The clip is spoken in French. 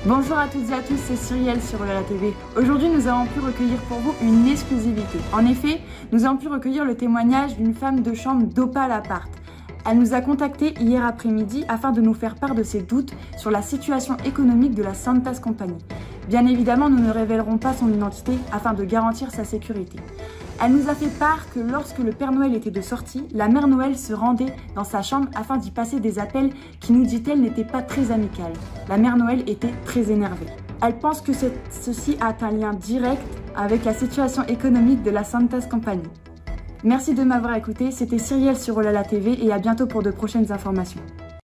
Bonjour à toutes et à tous, c'est Cyrielle sur Olala TV. Aujourd'hui, nous avons pu recueillir pour vous une exclusivité. En effet, nous avons pu recueillir le témoignage d'une femme de chambre d'Opal Apart. Elle nous a contactés hier après-midi afin de nous faire part de ses doutes sur la situation économique de la Santas Company. Bien évidemment, nous ne révélerons pas son identité afin de garantir sa sécurité. Elle nous a fait part que lorsque le Père Noël était de sortie, la Mère Noël se rendait dans sa chambre afin d'y passer des appels qui, nous dit-elle, n'étaient pas très amicaux. La Mère Noël était très énervée. Elle pense que ceci a un lien direct avec la situation économique de la Santas Company. Merci de m'avoir écouté, c'était Cyrielle sur Olala TV et à bientôt pour de prochaines informations.